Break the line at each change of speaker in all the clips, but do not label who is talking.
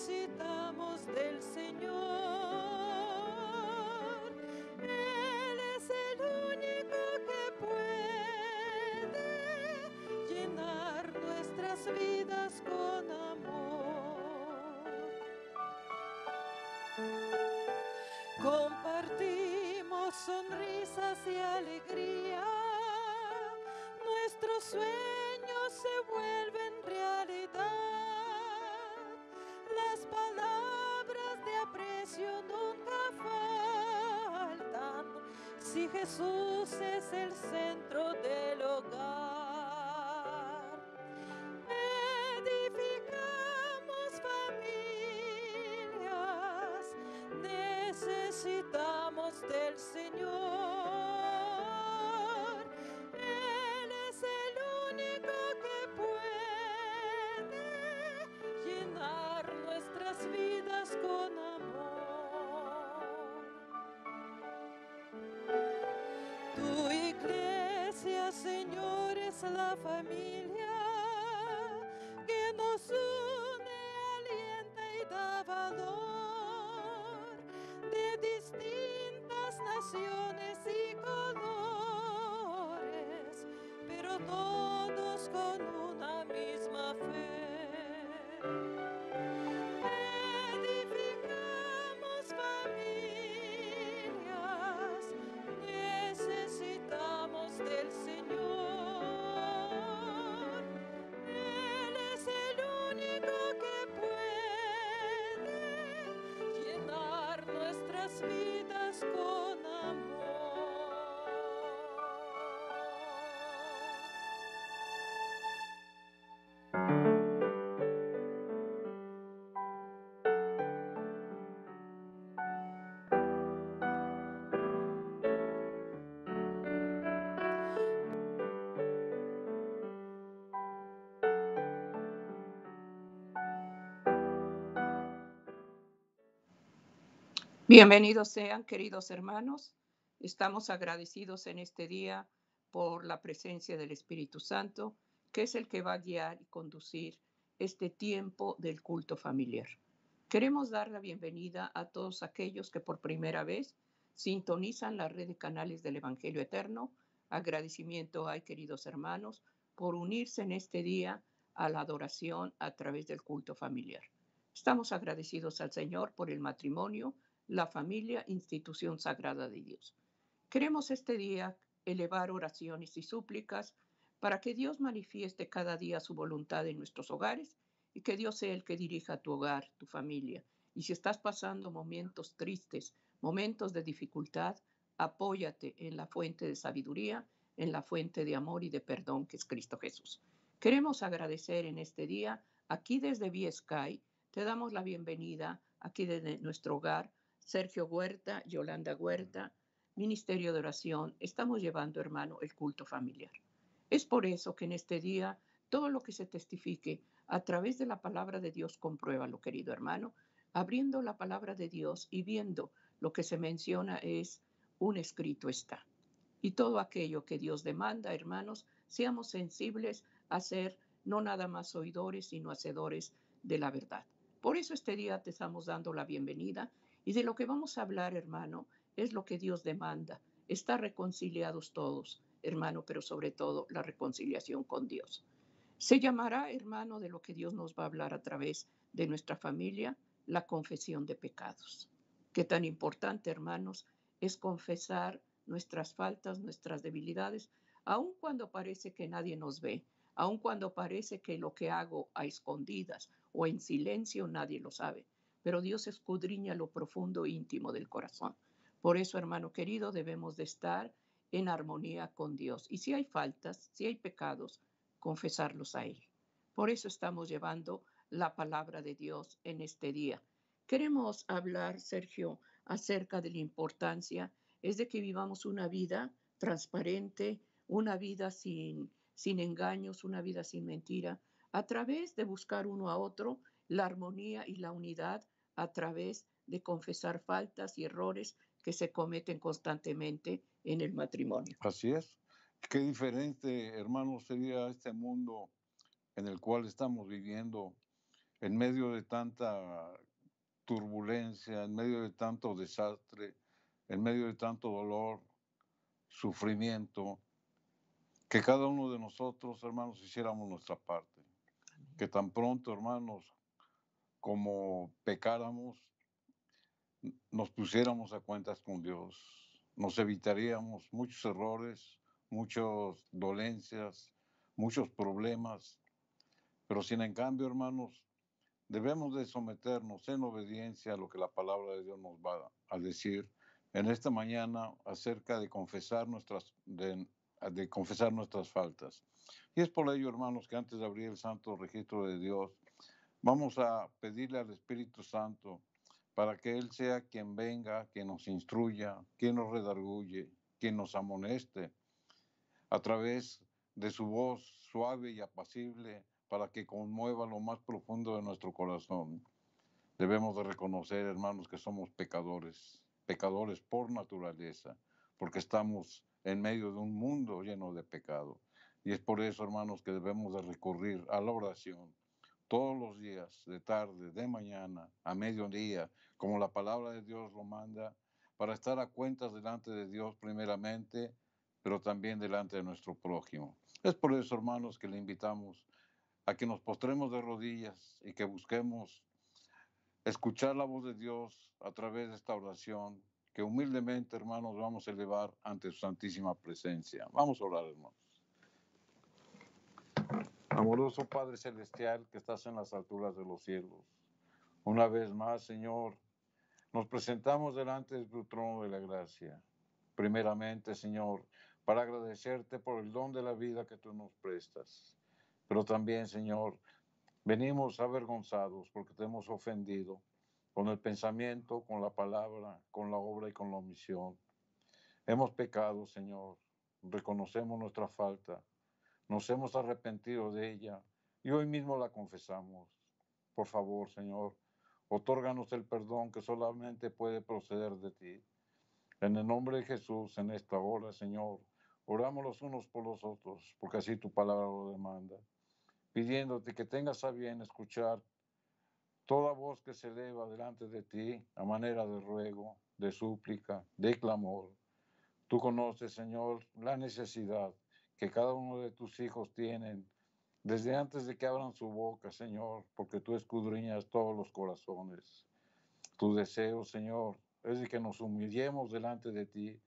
necesitamos del Señor. Él es el único que puede llenar nuestras vidas con amor. Compartimos sonrisas y alegría, nuestros sueños se vuelven realidad, las palabras de aprecio nunca faltan, si Jesús es el centro del hogar. Edificamos familias, necesitamos del Señor. Él es el único que puede llenar nuestras vidas con amor. Tu iglesia, Señor, es la familia que nos une, alienta y da valor, de distintas naciones y colores, pero todos con una misma fe. Edificamos familias, necesitamos del Señor. Él es el único que puede llenar nuestras vidas con amor.
Bienvenidos sean, queridos hermanos. Estamos agradecidos en este día por la presencia del Espíritu Santo, que es el que va a guiar y conducir este tiempo del culto familiar. Queremos dar la bienvenida a todos aquellos que por primera vez sintonizan la red de canales del Evangelio Eterno. Agradecimiento hay, queridos hermanos, por unirse en este día a la adoración a través del culto familiar. Estamos agradecidos al Señor por el matrimonio, la familia, institución sagrada de Dios. Queremos este día elevar oraciones y súplicas para que Dios manifieste cada día su voluntad en nuestros hogares y que Dios sea el que dirija tu hogar, tu familia. Y si estás pasando momentos tristes, momentos de dificultad, apóyate en la fuente de sabiduría, en la fuente de amor y de perdón que es Cristo Jesús. Queremos agradecer en este día, aquí desde Viescay, te damos la bienvenida aquí desde nuestro hogar, Sergio Huerta, Yolanda Huerta, Ministerio de Oración. Estamos llevando, hermano, el culto familiar. Es por eso que en este día, todo lo que se testifique a través de la palabra de Dios, compruébalo, querido hermano, abriendo la palabra de Dios y viendo lo que se menciona es un escrito está. Y todo aquello que Dios demanda, hermanos, seamos sensibles a ser no nada más oidores, sino hacedores de la verdad. Por eso este día te estamos dando la bienvenida y de lo que vamos a hablar, hermano, es lo que Dios demanda. Estar reconciliados todos, hermano, pero sobre todo la reconciliación con Dios. Se llamará, hermano, de lo que Dios nos va a hablar a través de nuestra familia, la confesión de pecados. Qué tan importante, hermanos, es confesar nuestras faltas, nuestras debilidades, aun cuando parece que nadie nos ve, aun cuando parece que lo que hago a escondidas o en silencio nadie lo sabe. Pero Dios escudriña lo profundo e íntimo del corazón. Por eso, hermano querido, debemos de estar en armonía con Dios. Y si hay faltas, si hay pecados, confesarlos a Él. Por eso estamos llevando la palabra de Dios en este día. Queremos hablar, Sergio, acerca de la importancia, es de que vivamos una vida transparente, una vida sin engaños, una vida sin mentira, a través de buscar uno a otro la armonía y la unidad, a través de confesar faltas y errores que se cometen constantemente en el matrimonio.
Así es. Qué diferente, hermano, sería este mundo en el cual estamos viviendo en medio de tanta turbulencia, en medio de tanto desastre, en medio de tanto dolor, sufrimiento, que cada uno de nosotros, hermanos, hiciéramos nuestra parte. Que tan pronto, hermanos, como pecáramos, nos pusiéramos a cuentas con Dios. Nos evitaríamos muchos errores, muchas dolencias, muchos problemas. Pero sin en cambio, hermanos, debemos de someternos en obediencia a lo que la palabra de Dios nos va a decir en esta mañana acerca de confesar nuestras faltas. Y es por ello, hermanos, que antes de abrir el santo registro de Dios, vamos a pedirle al Espíritu Santo para que Él sea quien venga, quien nos instruya, quien nos redarguye, quien nos amoneste a través de su voz suave y apacible para que conmueva lo más profundo de nuestro corazón. Debemos de reconocer, hermanos, que somos pecadores, pecadores por naturaleza, porque estamos en medio de un mundo lleno de pecado. Y es por eso, hermanos, que debemos de recurrir a la oración todos los días, de tarde, de mañana, a mediodía, como la palabra de Dios lo manda, para estar a cuentas delante de Dios primeramente, pero también delante de nuestro prójimo. Es por eso, hermanos, que le invitamos a que nos postremos de rodillas y que busquemos escuchar la voz de Dios a través de esta oración, que humildemente, hermanos, vamos a elevar ante su santísima presencia. Vamos a orar, hermanos. Amoroso Padre Celestial, que estás en las alturas de los cielos, una vez más, Señor, nos presentamos delante de tu trono de la gracia. Primeramente, Señor, para agradecerte por el don de la vida que tú nos prestas. Pero también, Señor, venimos avergonzados porque te hemos ofendido con el pensamiento, con la palabra, con la obra y con la omisión. Hemos pecado, Señor, reconocemos nuestra falta, nos hemos arrepentido de ella y hoy mismo la confesamos. Por favor, Señor, otórganos el perdón que solamente puede proceder de ti. En el nombre de Jesús, en esta hora, Señor, oramos los unos por los otros, porque así tu palabra lo demanda, pidiéndote que tengas a bien escuchar toda voz que se eleva delante de ti a manera de ruego, de súplica, de clamor. Tú conoces, Señor, la necesidad que cada uno de tus hijos tienen desde antes de que abran su boca, Señor, porque tú escudriñas todos los corazones. Tu deseo, Señor, es de que nos humillemos delante de ti,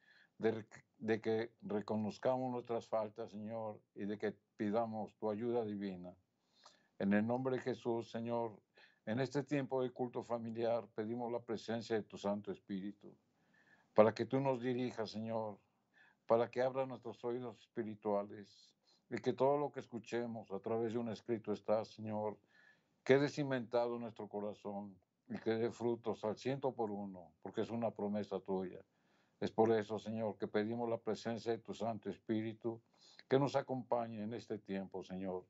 de que reconozcamos nuestras faltas, Señor, y de que pidamos tu ayuda divina. En el nombre de Jesús, Señor, en este tiempo de culto familiar pedimos la presencia de tu Santo Espíritu, para que tú nos dirijas, Señor, para que abra nuestros oídos espirituales y que todo lo que escuchemos a través de un escrito está, Señor, quede cimentado en nuestro corazón y que dé frutos al 100%, porque es una promesa tuya. Es por eso, Señor, que pedimos la presencia de tu Santo Espíritu que nos acompañe en este tiempo, Señor.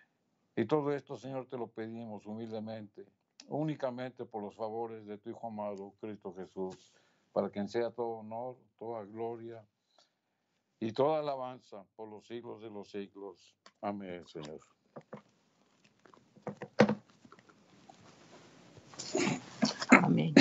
Y todo esto, Señor, te lo pedimos humildemente, únicamente por los favores de tu Hijo amado, Cristo Jesús, para quien sea todo honor, toda gloria y toda alabanza por los siglos de los siglos. Amén, Señor.
Amén.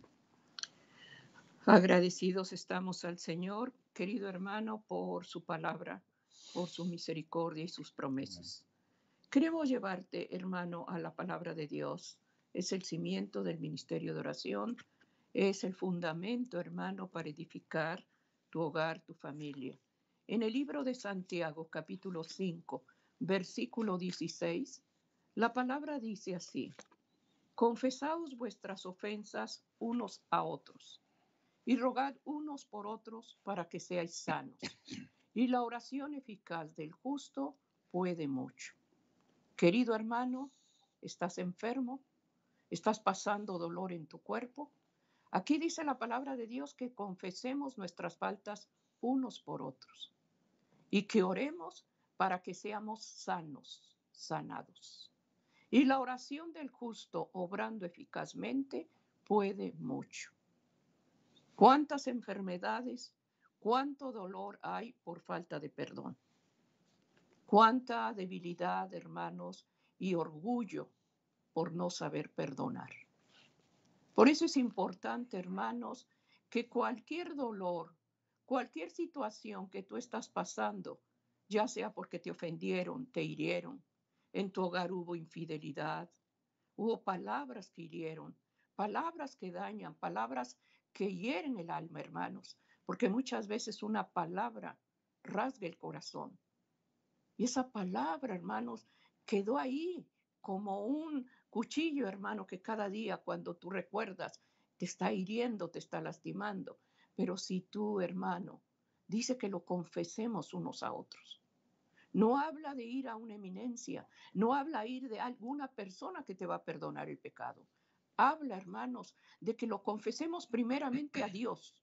Agradecidos estamos al Señor, querido hermano, por su palabra, por su misericordia y sus promesas. Queremos llevarte, hermano, a la palabra de Dios. Es el cimiento del ministerio de oración, es el fundamento, hermano, para edificar tu hogar, tu familia. En el libro de Santiago, capítulo 5, versículo 16, la palabra dice así: confesaos vuestras ofensas unos a otros y rogad unos por otros para que seáis sanos. Y la oración eficaz del justo puede mucho. Querido hermano, ¿estás enfermo? ¿Estás pasando dolor en tu cuerpo? Aquí dice la palabra de Dios que confesemos nuestras faltas unos por otros y que oremos para que seamos sanos, sanados. Y la oración del justo, obrando eficazmente, puede mucho. ¿Cuántas enfermedades, cuánto dolor hay por falta de perdón? ¿Cuánta debilidad, hermanos, y orgullo por no saber perdonar. Por eso es importante, hermanos, que cualquier dolor, cualquier situación que tú estás pasando, ya sea porque te ofendieron, te hirieron, en tu hogar hubo infidelidad, hubo palabras que hirieron, palabras que dañan, palabras que hieren el alma, hermanos, porque muchas veces una palabra rasga el corazón. Y esa palabra, hermanos, quedó ahí como un cuchillo, hermano, que cada día cuando tú recuerdas te está hiriendo, te está lastimando. Pero si tú, hermano, dice que lo confesemos unos a otros. No habla de ir a una eminencia, no habla de ir de alguna persona que te va a perdonar el pecado. Habla, hermanos, de que lo confesemos primeramente a Dios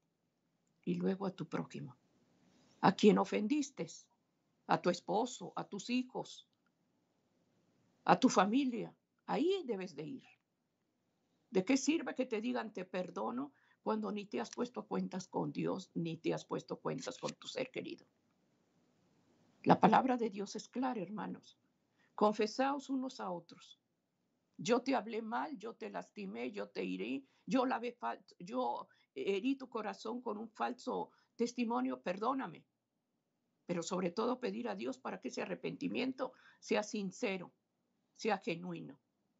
y luego a tu prójimo, a quien ofendiste, a tu esposo, a tus hijos, a tu familia. Ahí debes de ir. ¿De qué sirve que te digan te perdono cuando ni te has puesto cuentas con Dios, ni te has puesto cuentas con tu ser querido? La palabra de Dios es clara, hermanos. Confesaos unos a otros. Yo te hablé mal, yo te lastimé, yo te herí, yo herí tu corazón con un falso testimonio, perdóname. Pero sobre todo pedir a Dios para que ese arrepentimiento sea sincero, sea genuino.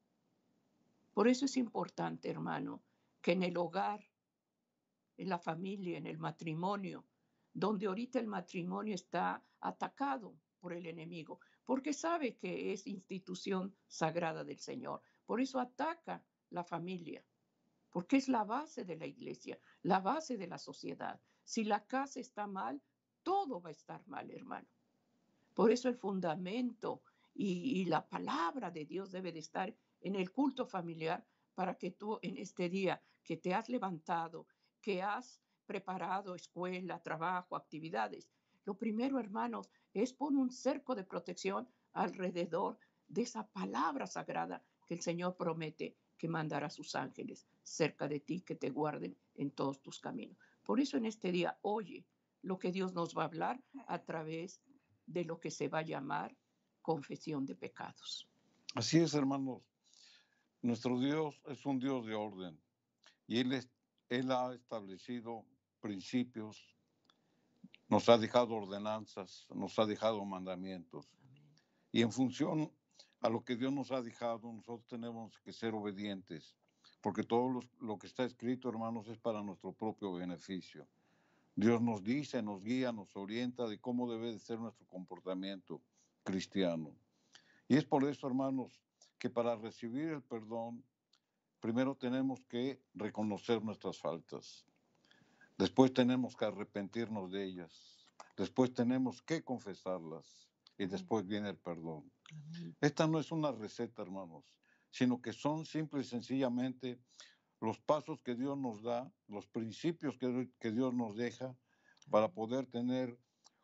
Por eso es importante, hermano, que en el hogar, en la familia, en el matrimonio, donde ahorita el matrimonio está atacado por el enemigo, porque sabe que es institución sagrada del Señor. Por eso ataca la familia, porque es la base de la iglesia, la base de la sociedad. Si la casa está mal, todo va a estar mal, hermano. Por eso el fundamento y la palabra de Dios debe de estar en el culto familiar para que tú en este día que te has levantado, que has preparado escuela, trabajo, actividades, lo primero, hermanos, es poner un cerco de protección alrededor de esa palabra sagrada que el Señor promete que mandará a sus ángeles cerca de ti, que te guarden en todos tus caminos. Por eso en este día, oye lo que Dios nos va a hablar a través de lo que se va a llamar confesión de pecados.
Así es, hermanos. Nuestro Dios es un Dios de orden y Él ha establecido principios, nos ha dejado ordenanzas, nos ha dejado mandamientos.
Amén.
Y en función a lo que Dios nos ha dejado, nosotros tenemos que ser obedientes, porque todo lo que está escrito, hermanos, es para nuestro propio beneficio. Dios nos dice, nos guía, nos orienta de cómo debe de ser nuestro comportamiento cristiano. Y es por eso, hermanos, que para recibir el perdón, primero tenemos que reconocer nuestras faltas. Después tenemos que arrepentirnos de ellas. Después tenemos que confesarlas. Y después viene el perdón.
Amén.
Esta no es una receta, hermanos, sino que son simple y sencillamente los pasos que Dios nos da, los principios que Dios nos deja para poder tener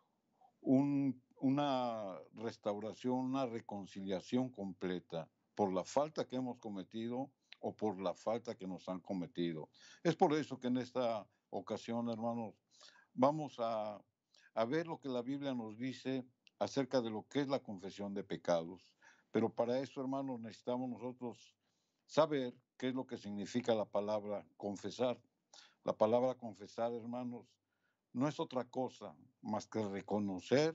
una restauración, una reconciliación completa por la falta que hemos cometido o por la falta que nos han cometido. Es por eso que en esta ocasión, hermanos, vamos a ver lo que la Biblia nos dice acerca de lo que es la confesión de pecados. Pero para eso, hermanos, necesitamos nosotros saber qué es lo que significa la palabra confesar. La palabra confesar, hermanos, no es otra cosa más que reconocer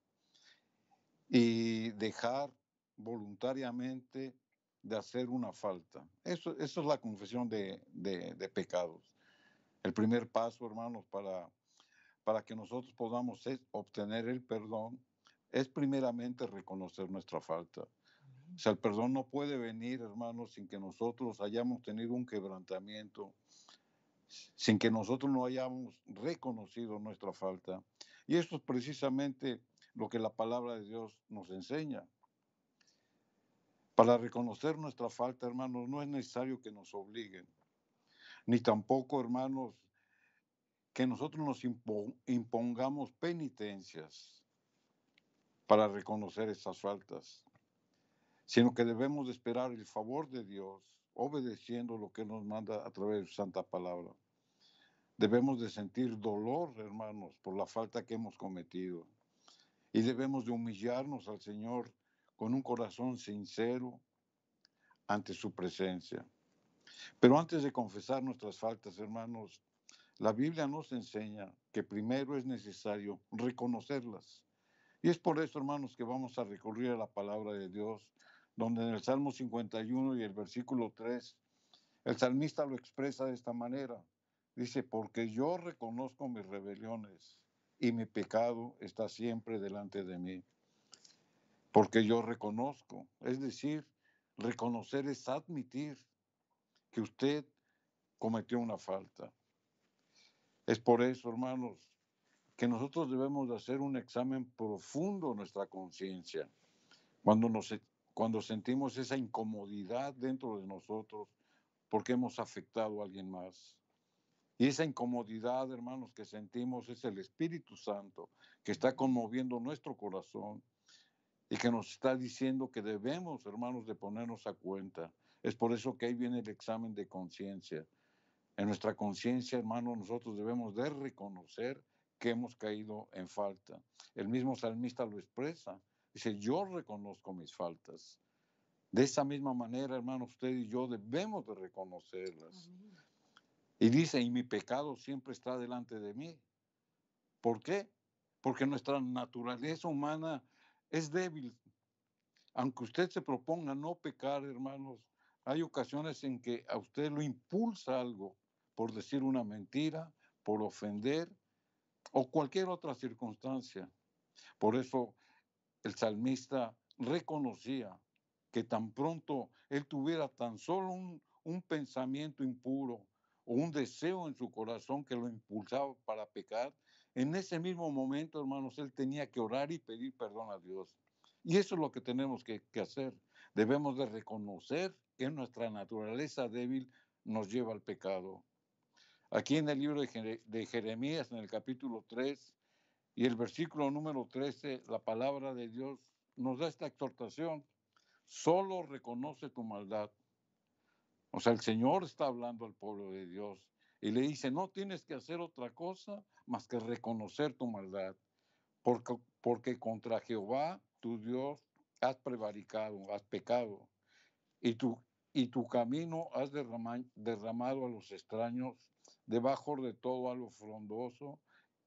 y dejar voluntariamente de hacer una falta. Eso es la confesión de pecados. El primer paso, hermanos, para que nosotros podamos obtener el perdón es primeramente reconocer nuestra falta. O sea, el perdón no puede venir, hermanos, sin que nosotros hayamos tenido un quebrantamiento, sin que nosotros no hayamos reconocido nuestra falta. Y esto es precisamente lo que la palabra de Dios nos enseña. Para reconocer nuestra falta, hermanos, no es necesario que nos obliguen, ni tampoco, hermanos, que nosotros nos impongamos penitencias para reconocer esas faltas, sino que debemos de esperar el favor de Dios, obedeciendo lo que nos manda a través de su santa palabra. Debemos de sentir dolor, hermanos, por la falta que hemos cometido. Y debemos de humillarnos al Señor con un corazón sincero, ante su presencia. Pero antes de confesar nuestras faltas, hermanos, la Biblia nos enseña que primero es necesario reconocerlas. Y es por eso, hermanos, que vamos a recurrir a la palabra de Dios, donde en el Salmo 51 y el versículo 3, el salmista lo expresa de esta manera. Dice, porque yo reconozco mis rebeliones y mi pecado está siempre delante de mí. Porque yo reconozco, es decir, reconocer es admitir que usted cometió una falta. Es por eso, hermanos, que nosotros debemos de hacer un examen profundo de nuestra conciencia. Cuando sentimos esa incomodidad dentro de nosotros porque hemos afectado a alguien más. Y esa incomodidad, hermanos, que sentimos es el Espíritu Santo que está conmoviendo nuestro corazón y que nos está diciendo que debemos, hermanos, de ponernos a cuenta. Es por eso que ahí viene el examen de conciencia. En nuestra conciencia, hermanos, nosotros debemos de reconocer que hemos caído en falta. El mismo salmista lo expresa. Dice, yo reconozco mis faltas. De esa misma manera, hermanos, usted y yo debemos de reconocerlas.
Amén.
Y dice, y mi pecado siempre está delante de mí. ¿Por qué? Porque nuestra naturaleza humana es débil. Aunque usted se proponga no pecar, hermanos, hay ocasiones en que a usted lo impulsa algo por decir una mentira, por ofender o cualquier otra circunstancia. Por eso el salmista reconocía que tan pronto él tuviera tan solo un pensamiento impuro o un deseo en su corazón que lo impulsaba para pecar, en ese mismo momento, hermanos, él tenía que orar y pedir perdón a Dios. Y eso es lo que tenemos que hacer. Debemos de reconocer que nuestra naturaleza débil nos lleva al pecado. Aquí en el libro de Jeremías, en el capítulo 3 y el versículo número 13, la palabra de Dios nos da esta exhortación. Solo reconoce tu maldad. O sea, el Señor está hablando al pueblo de Dios y le dice, no tienes que hacer otra cosa más que reconocer tu maldad, porque contra Jehová, tu Dios, has prevaricado, has pecado, y tu camino has derramado a los extraños debajo de todo a lo frondoso,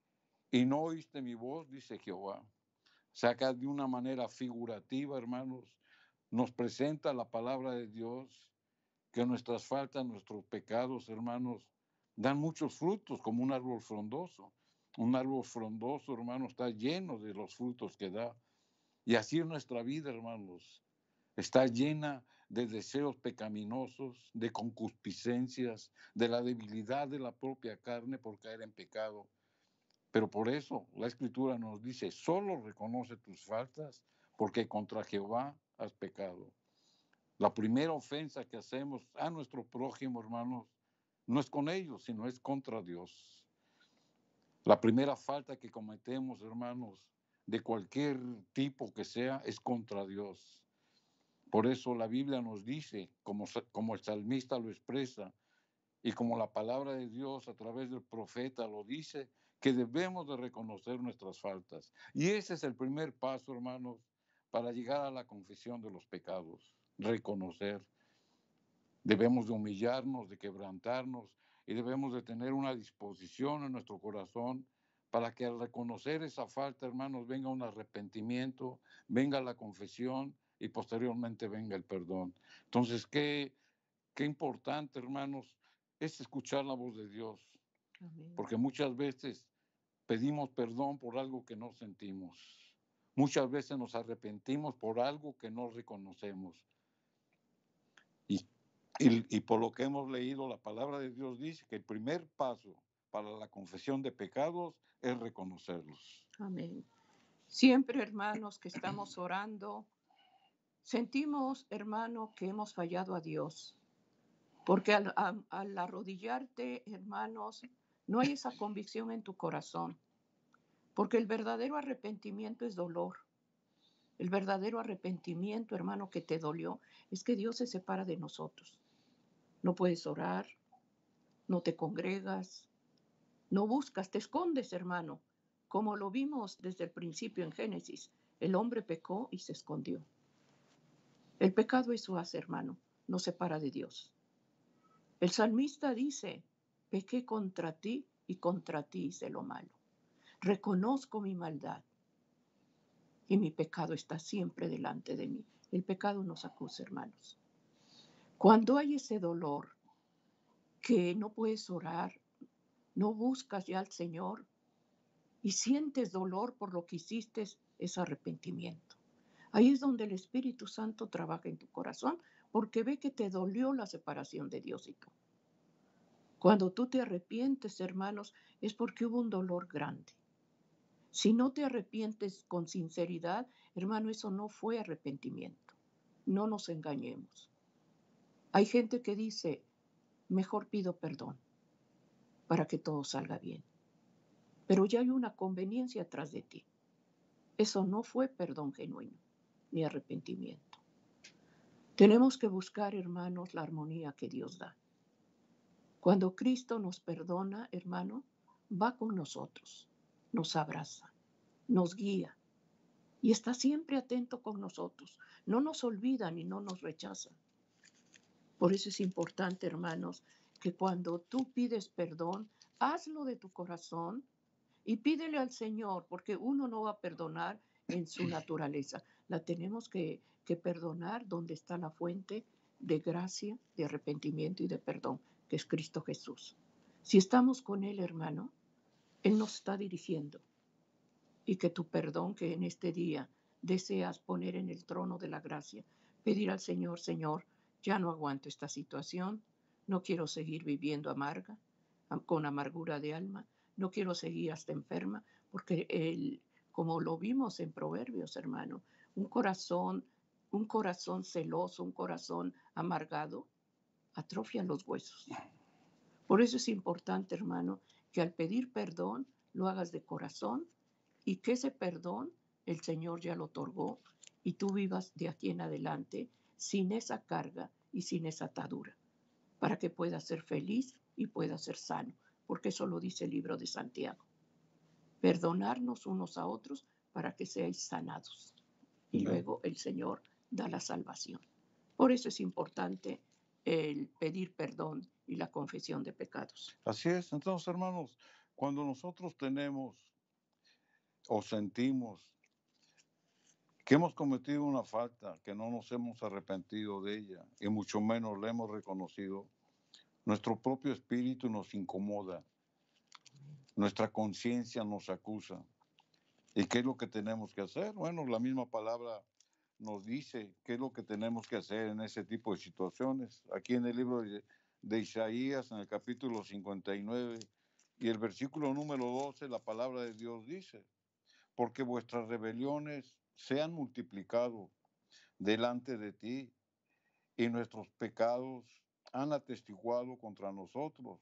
y no oíste mi voz, dice Jehová. O sea, que de una manera figurativa, hermanos, nos presenta la palabra de Dios, que nuestras faltas, nuestros pecados, hermanos, dan muchos frutos como un árbol frondoso. Un árbol frondoso, hermanos, está lleno de los frutos que da. Y así es nuestra vida, hermanos. Está llena de deseos pecaminosos, de concupiscencias, de la debilidad de la propia carne por caer en pecado. Pero por eso la Escritura nos dice, solo reconoce tus faltas, porque contra Jehová has pecado. La primera ofensa que hacemos a nuestro prójimo, hermanos, no es con ellos, sino es contra Dios. La primera falta que cometemos, hermanos, de cualquier tipo que sea, es contra Dios. Por eso la Biblia nos dice, como el salmista lo expresa, y como la palabra de Dios a través del profeta lo dice, que debemos de reconocer nuestras faltas. Y ese es el primer paso, hermanos, para llegar a la confesión de los pecados, reconocer. Debemos de humillarnos, de quebrantarnos y debemos de tener una disposición en nuestro corazón para que al reconocer esa falta, hermanos, venga un arrepentimiento, venga la confesión y posteriormente venga el perdón. Entonces, qué importante, hermanos, es escuchar la voz de Dios,
Amén.
porque muchas veces pedimos perdón por algo que no sentimos. Muchas veces nos arrepentimos por algo que no reconocemos. Y por lo que hemos leído, la palabra de Dios dice que el primer paso para la confesión de pecados es reconocerlos.
Amén. Siempre, hermanos, que estamos orando, sentimos, hermano, que hemos fallado a Dios. Porque al arrodillarte, hermanos, no hay esa convicción en tu corazón. Porque el verdadero arrepentimiento es dolor. El verdadero arrepentimiento, hermano, que te dolió, es que Dios se separa de nosotros. No puedes orar, no te congregas, no buscas, te escondes, hermano. Como lo vimos desde el principio en Génesis, el hombre pecó y se escondió. El pecado eso hace, hermano. nos separa de Dios. El salmista dice, pequé contra ti y contra ti hice lo malo. Reconozco mi maldad y mi pecado está siempre delante de mí. El pecado nos acusa, hermanos. Cuando hay ese dolor que no puedes orar, no buscas ya al Señor y sientes dolor por lo que hiciste, es arrepentimiento. Ahí es donde el Espíritu Santo trabaja en tu corazón porque ve que te dolió la separación de Dios y tú. Cuando tú te arrepientes, hermanos, es porque hubo un dolor grande. Si no te arrepientes con sinceridad, hermano, eso no fue arrepentimiento. No nos engañemos. Hay gente que dice, mejor pido perdón para que todo salga bien. Pero ya hay una conveniencia atrás de ti. Eso no fue perdón genuino, ni arrepentimiento. Tenemos que buscar, hermanos, la armonía que Dios da. Cuando Cristo nos perdona, hermano, va con nosotros, nos abraza, nos guía y está siempre atento con nosotros. No nos olvida ni no nos rechaza. Por eso es importante, hermanos, que cuando tú pides perdón, hazlo de tu corazón y pídele al Señor, porque uno no va a perdonar en su naturaleza. La tenemos que perdonar donde está la fuente de gracia, de arrepentimiento y de perdón, que es Cristo Jesús. Si estamos con Él, hermano, Él nos está dirigiendo. Y que tu perdón que en este día deseas poner en el trono de la gracia, pedir al Señor, Señor, ya no aguanto esta situación, no quiero seguir viviendo amarga, con amargura de alma, no quiero seguir hasta enferma, porque como lo vimos en Proverbios, hermano, un corazón celoso, un corazón amargado, atrofia los huesos. Por eso es importante, hermano, que al pedir perdón lo hagas de corazón y que ese perdón el Señor ya lo otorgó y tú vivas de aquí en adelante sin esa carga y sin esa atadura, para que puedas ser feliz y puedas ser sano, porque eso lo dice el libro de Santiago. Perdonarnos unos a otros para que seáis sanados. Y luego el Señor da la salvación. Por eso es importante el pedir perdón y la confesión de pecados.
Así es. Entonces, hermanos, cuando nosotros tenemos o sentimos que hemos cometido una falta, que no nos hemos arrepentido de ella y mucho menos la hemos reconocido, nuestro propio espíritu nos incomoda, nuestra conciencia nos acusa. ¿Y qué es lo que tenemos que hacer? Bueno, la misma palabra nos dice qué es lo que tenemos que hacer en ese tipo de situaciones. Aquí en el libro de Isaías, en el capítulo 59 y el versículo número 12, la palabra de Dios dice, porque vuestras rebeliones se han multiplicado delante de ti y nuestros pecados han atestiguado contra nosotros,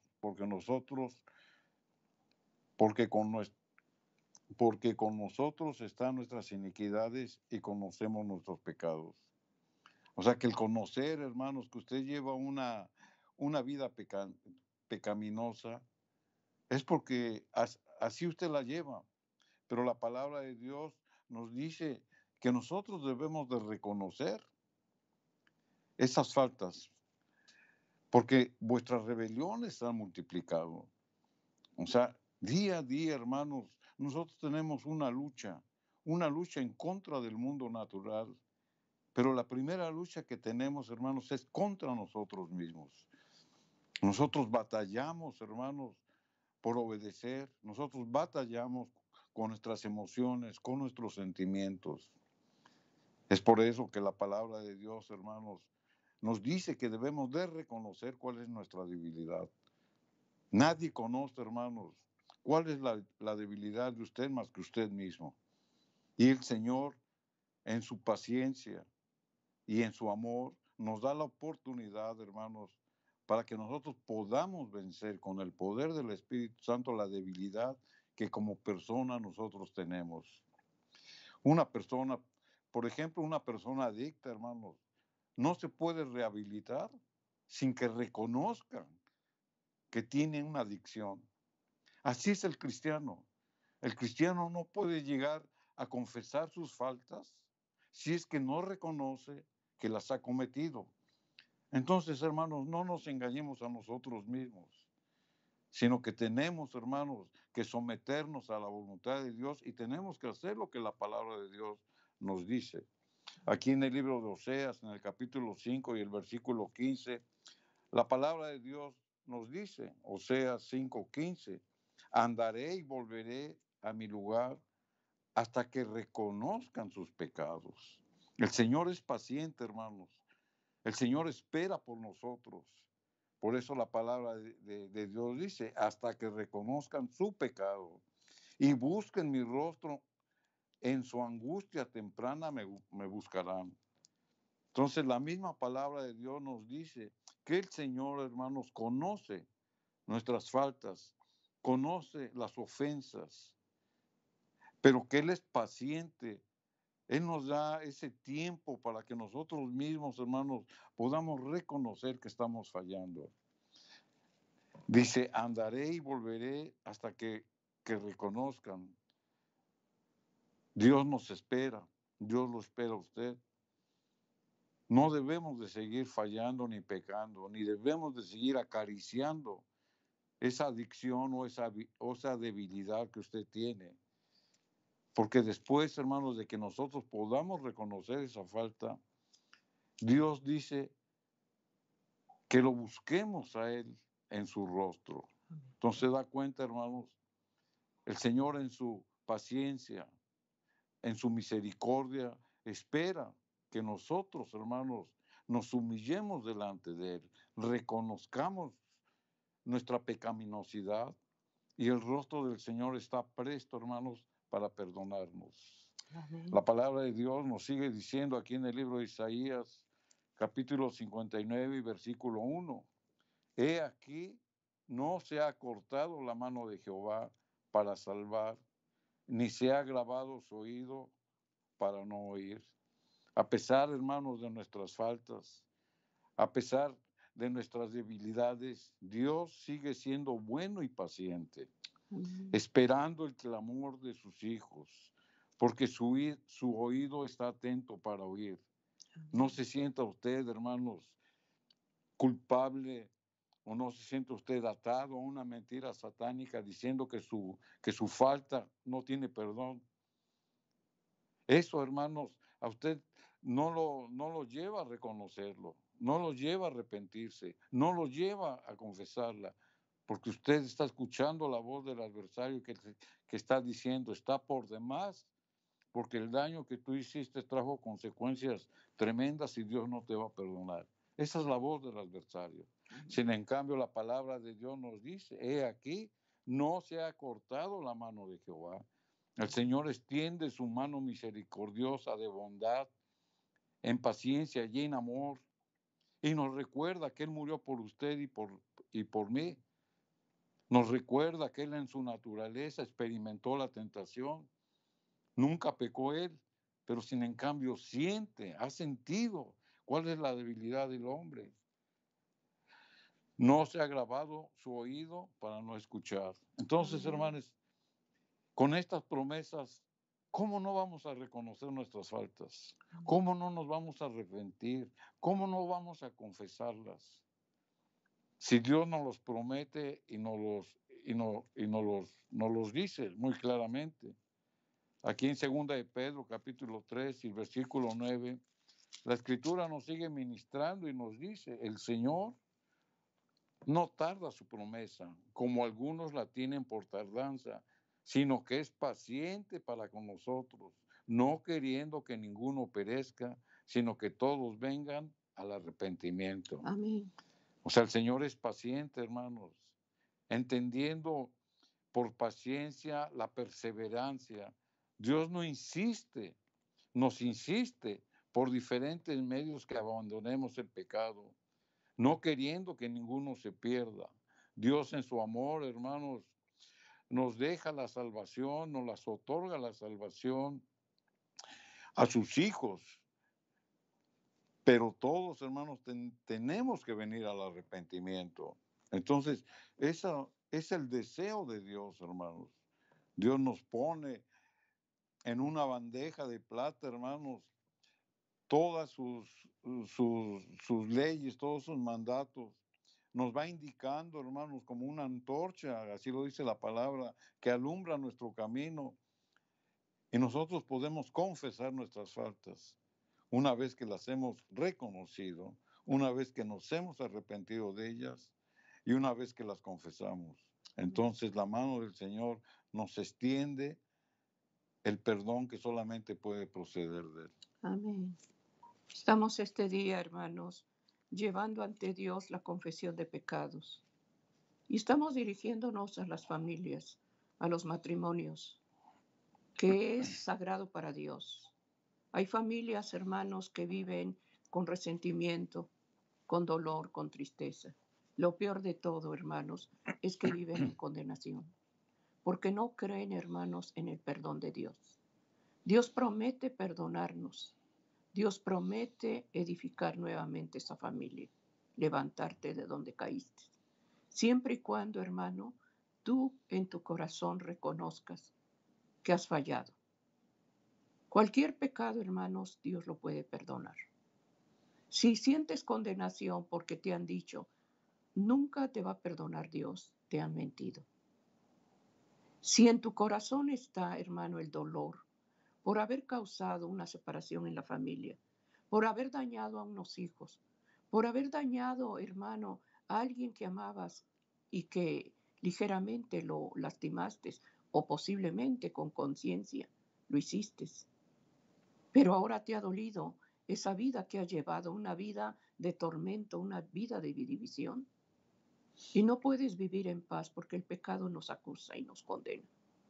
porque con nosotros están nuestras iniquidades y conocemos nuestros pecados. O sea que el conocer, hermanos, que usted lleva una vida pecaminosa, es porque así usted la lleva. Pero la palabra de Dios nos dice que nosotros debemos de reconocer esas faltas, porque vuestras rebeliones se han multiplicado. O sea, día a día, hermanos, nosotros tenemos una lucha en contra del mundo natural, pero la primera lucha que tenemos, hermanos, es contra nosotros mismos. Nosotros batallamos, hermanos, por obedecer, nosotros batallamos con nuestras emociones, con nuestros sentimientos. Es por eso que la palabra de Dios, hermanos, nos dice que debemos de reconocer cuál es nuestra debilidad. Nadie conoce, hermanos, cuál es la debilidad de usted más que usted mismo. Y el Señor, en su paciencia y en su amor, nos da la oportunidad, hermanos, para que nosotros podamos vencer con el poder del Espíritu Santo la debilidad que como persona nosotros tenemos. Una persona, por ejemplo, una persona adicta, hermanos, no se puede rehabilitar sin que reconozcan que tiene una adicción. Así es el cristiano. El cristiano no puede llegar a confesar sus faltas si es que no reconoce que las ha cometido. Entonces, hermanos, no nos engañemos a nosotros mismos, sino que tenemos, hermanos, que someternos a la voluntad de Dios y tenemos que hacer lo que la palabra de Dios nos dice. Aquí en el libro de Oseas, en el capítulo 5 y el versículo 15, la palabra de Dios nos dice, Oseas 5:15, andaré y volveré a mi lugar hasta que reconozcan sus pecados. El Señor es paciente, hermanos. El Señor espera por nosotros. Por eso la palabra de Dios dice, hasta que reconozcan su pecado y busquen mi rostro, en su angustia temprana me buscarán. Entonces la misma palabra de Dios nos dice que el Señor, hermanos, conoce nuestras faltas, conoce las ofensas, pero que Él es paciente. Él nos da ese tiempo para que nosotros mismos, hermanos, podamos reconocer que estamos fallando. Dice, andaré y volveré hasta que reconozcan. Dios nos espera, Dios lo espera a usted. No debemos de seguir fallando ni pecando, ni debemos de seguir acariciando esa adicción o esa debilidad que usted tiene. Porque después, hermanos, de que nosotros podamos reconocer esa falta, Dios dice que lo busquemos a Él en su rostro. Entonces se da cuenta, hermanos, el Señor en su paciencia, en su misericordia, espera que nosotros, hermanos, nos humillemos delante de Él, reconozcamos nuestra pecaminosidad y el rostro del Señor está presto, hermanos, para perdonarnos.
Amén.
La palabra de Dios nos sigue diciendo aquí en el libro de Isaías, capítulo 59 y versículo 1. He aquí, no se ha cortado la mano de Jehová para salvar, ni se ha agravado su oído para no oír. A pesar, hermanos, de nuestras faltas, a pesar de nuestras debilidades, Dios sigue siendo bueno y paciente, esperando el clamor de sus hijos, porque su oído está atento para oír. No se sienta usted, hermanos, culpable o no se siente usted atado a una mentira satánica diciendo que su falta no tiene perdón. Eso, hermanos, a usted no lo lleva a reconocerlo, no lo lleva a arrepentirse, no lo lleva a confesarla, porque usted está escuchando la voz del adversario que está diciendo, está por demás, porque el daño que tú hiciste trajo consecuencias tremendas y Dios no te va a perdonar. Esa es la voz del adversario. Sin en cambio, la palabra de Dios nos dice, he aquí, no se ha cortado la mano de Jehová. El Señor extiende su mano misericordiosa de bondad, en paciencia y en amor, y nos recuerda que Él murió por usted y por mí. Nos recuerda que Él en su naturaleza experimentó la tentación. Nunca pecó Él, pero sin en cambio ha sentido cuál es la debilidad del hombre. No se ha grabado su oído para no escuchar. Entonces, hermanos, con estas promesas, ¿cómo no vamos a reconocer nuestras faltas? ¿Cómo no nos vamos a arrepentir? ¿Cómo no vamos a confesarlas? Si Dios nos los promete y nos los dice muy claramente. Aquí en 2 de Pedro, capítulo 3 y versículo 9, la Escritura nos sigue ministrando y nos dice, el Señor no tarda su promesa, como algunos la tienen por tardanza, sino que es paciente para con nosotros, no queriendo que ninguno perezca, sino que todos vengan al arrepentimiento.
Amén.
O sea, el Señor es paciente, hermanos, entendiendo por paciencia la perseverancia. Dios no insiste, nos insiste por diferentes medios que abandonemos el pecado, no queriendo que ninguno se pierda. Dios en su amor, hermanos, nos deja la salvación, nos las otorga la salvación a sus hijos. Pero todos, hermanos, tenemos que venir al arrepentimiento. Entonces, ese es el deseo de Dios, hermanos. Dios nos pone en una bandeja de plata, hermanos, todas sus leyes, todos sus mandatos. Nos va indicando, hermanos, como una antorcha, así lo dice la palabra, que alumbra nuestro camino. Y nosotros podemos confesar nuestras faltas una vez que las hemos reconocido, una vez que nos hemos arrepentido de ellas y una vez que las confesamos. Entonces la mano del Señor nos extiende el perdón que solamente puede proceder de Él.
Amén. Estamos este día, hermanos, llevando ante Dios la confesión de pecados. Y estamos dirigiéndonos a las familias, a los matrimonios, que es sagrado para Dios. Hay familias, hermanos, que viven con resentimiento, con dolor, con tristeza. Lo peor de todo, hermanos, es que viven en condenación, porque no creen, hermanos, en el perdón de Dios. Dios promete perdonarnos. Dios promete edificar nuevamente esa familia, levantarte de donde caíste. Siempre y cuando, hermano, tú en tu corazón reconozcas que has fallado. Cualquier pecado, hermanos, Dios lo puede perdonar. Si sientes condenación porque te han dicho, nunca te va a perdonar Dios, te han mentido. Si en tu corazón está, hermano, el dolor por haber causado una separación en la familia, por haber dañado a unos hijos, por haber dañado, hermano, a alguien que amabas y que ligeramente lo lastimaste o posiblemente con conciencia lo hiciste. Pero ahora te ha dolido esa vida que has llevado, una vida de tormento, una vida de división. Y no puedes vivir en paz porque el pecado nos acusa y nos condena.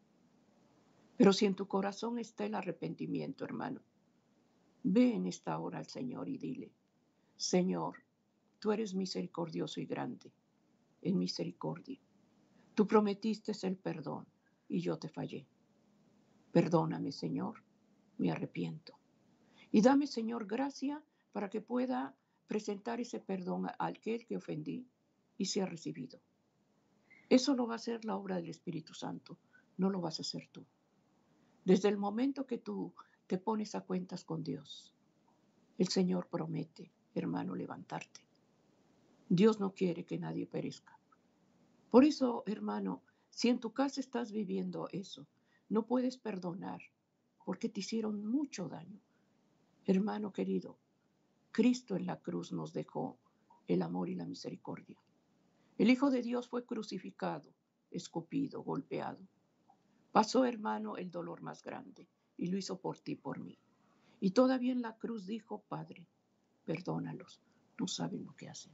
Pero si en tu corazón está el arrepentimiento, hermano, ve en esta hora al Señor y dile, Señor, tú eres misericordioso y grande en misericordia. Tú prometiste el perdón y yo te fallé. Perdóname, Señor, me arrepiento. Y dame, Señor, gracia para que pueda presentar ese perdón a aquel que ofendí y sea recibido. Eso lo va a hacer la obra del Espíritu Santo, no lo vas a hacer tú. Desde el momento que tú te pones a cuentas con Dios, el Señor promete, hermano, levantarte. Dios no quiere que nadie perezca. Por eso, hermano, si en tu casa estás viviendo eso, no puedes perdonar porque te hicieron mucho daño. Hermano querido, Cristo en la cruz nos dejó el amor y la misericordia. El Hijo de Dios fue crucificado, escupido, golpeado. Pasó, hermano, el dolor más grande y lo hizo por ti, por mí. Y todavía en la cruz dijo, Padre, perdónalos, no saben lo que hacen.